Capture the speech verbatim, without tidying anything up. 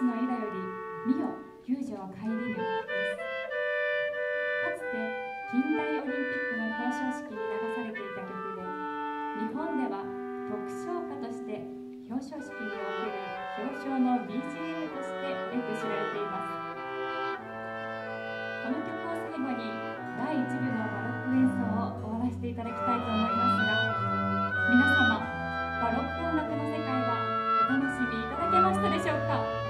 スの枝より見よ救助は顧みるです。かつて近代オリンピックの表彰式に流されていた曲で、日本では特唱歌として表彰式における表彰の ビージーエム としてよく知られています。この曲を最後にだいいち部のバロック演奏を終わらせていただきたいと思いますが、皆様バロック音楽の世界はお楽しみいただけましたでしょうか。